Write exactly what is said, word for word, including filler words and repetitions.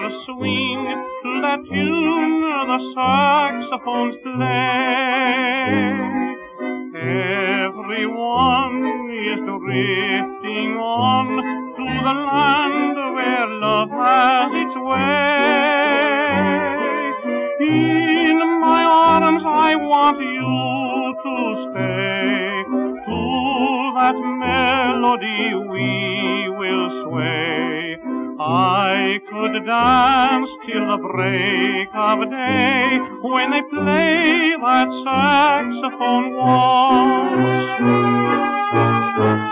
swing to that tune the saxophones play. Everyone is drifting on to the land where love has its way. In my arms I want you to stay. To that melody we will sway. I could dance till the break of day when they play that saxophone waltz.